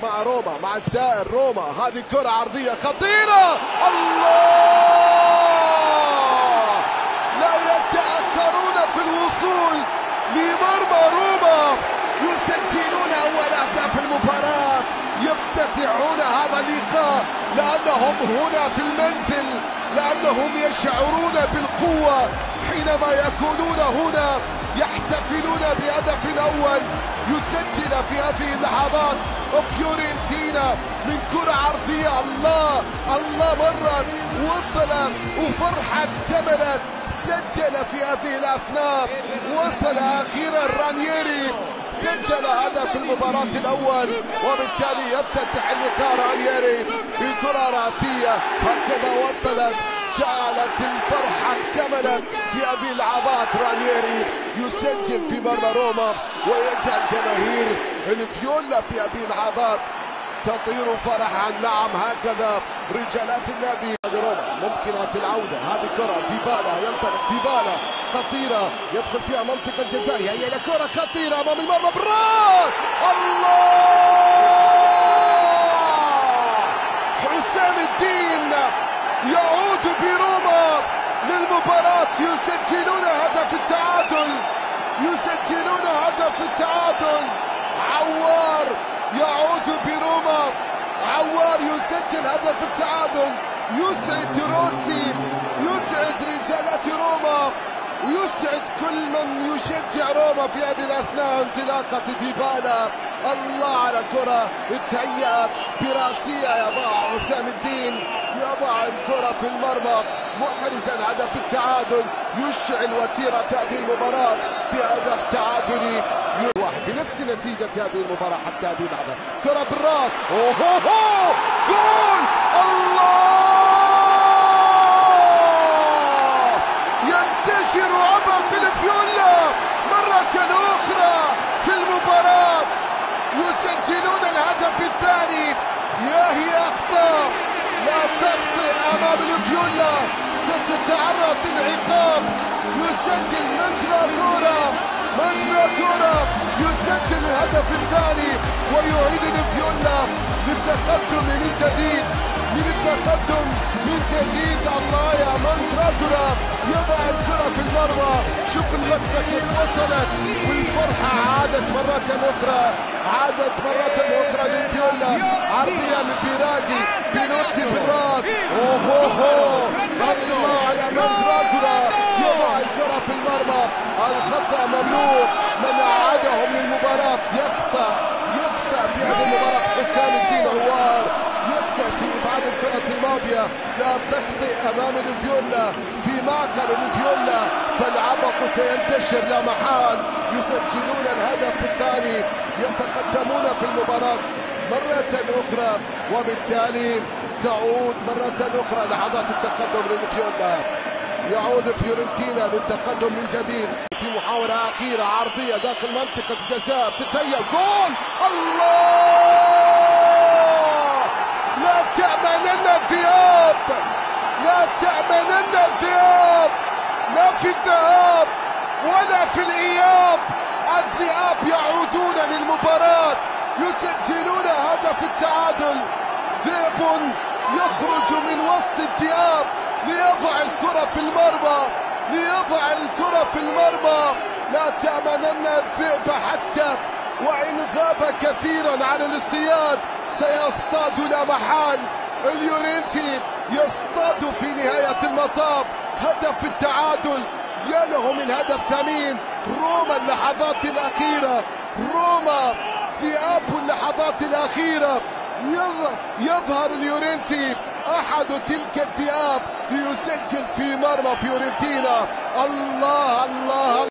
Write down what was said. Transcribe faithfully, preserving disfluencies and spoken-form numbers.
مع روما، مع الزائر روما. هذه كرة عرضية خطيرة، الله! لا يتأخرون في الوصول لمرمى روما، يسجلون أول أهداف المباراة، يفتتحون هذا اللقاء لأنهم هنا في المنزل، لأنهم يشعرون بالقوة حينما يكونون هنا، يحتفلون بهدف أول يسجل في هذه اللحظات فيورنتينا من كرة عرضية. الله الله، مرت وصلت وفرحة اكتملت، سجل في هذه الأثناء، وصل أخيرا رانييري، سجل هدف المباراة الأول، وبالتالي يفتتح اللقاء رانييري بكرة راسية. هكذا وصلت، جعلت الفرحة اكتملت في هذه اللحظات. رانييري يسجل في مرمى روما ويجعل جماهير الفيولا في هذه اللحظات تطير فرحا. نعم، هكذا رجالات النادي روما. ممكنة العودة، هذه كرة ديبالا، ينطلق ديبالا، خطيرة، يدخل فيها منطقة الجزاء، هي إلى كرة خطيرة أمام المرمى بالراس، الله! حسام الدين يعود بروما للمباراة، يسجلون هدف التعادل، يسجلون هدف التعادل. عوار يعود بروما، عوار يسجل هدف التعادل، يسعد روسي، يسعد رجالة روما، ويسعد كل من يشجع روما في هذه الأثناء. انطلاقة ديبالا، الله على كرة تهيأت براسية، يضع حسام الدين، يضع الكرة في المرمى محرزا هدف التعادل، يشعل وتيرة هذه المباراة بهدف تعادلي واحد بنفس نتيجة هذه المباراة حتى هذه اللحظة. كرة بالراس، اوه هو جول، الله! ينتشر عبر فيليفيولا مرة أخرى في المباراة، يسجلون الهدف الثاني. يا هي أخطاء لا تخطئ أمام الفيولا، ستتعرض للعقاب. يسجل مانتراغورا، مانتراغورا يسجل الهدف الثاني ويعيد الفيولا للتقدم من جديد، للتقدم من جديد. الله يا مانتراغورا، يضع الكرة في المرمى، شوف اللمسة كيف وصلت، والفرحة عادت مرة أخرى، عادت مرة أخرى للفيولا. عرضية من بيراجي، بينوتي بالراس، اوه اوه، الله على مانتراغورا، يضع الكرة في المرمى. الخطأ ممنوع، من أعادهم للمباراة. يخطأ يخطأ في هذه المباراة حسام الدين عوار، يخطأ في إبعاد الكرة الماضية، لا تخطئ أمام الفيولا، في معقل الفيولا، فالعبق سينتشر لا محال. يسجلون الهدف الثاني، يتقدمون في المباراة مرة أخرى، وبالتالي تعود مرة أخرى لحظات التقدم للفيولا. يعود فيورنتينا للتقدم من جديد في محاولة أخيرة عرضية داخل منطقة الجزاء، تتهيأ جول، الله! لا تأمنن الذئاب، لا تأمنن الذئاب، لا في الذهاب ولا في الإياب. الذئاب يعودون للمباراة، يسجلون هدف التعادل. ذئب يخرج من وسط الذئاب ليضع الكرة في المرمى، ليضع الكرة في المرمى. لا تأمنن الذئب حتى وإن غاب كثيرا عن الاصطياد، سيصطاد لا محال. اليورنتي يصطاد في نهاية المطاف هدف التعادل. يا له من هدف ثمين. روما اللحظات الأخيرة، روما ذئاب اللحظات الأخيرة. يظهر اليورنتي أحد تلك الذئاب ليسجل في مرمى فيورنتينا. الله الله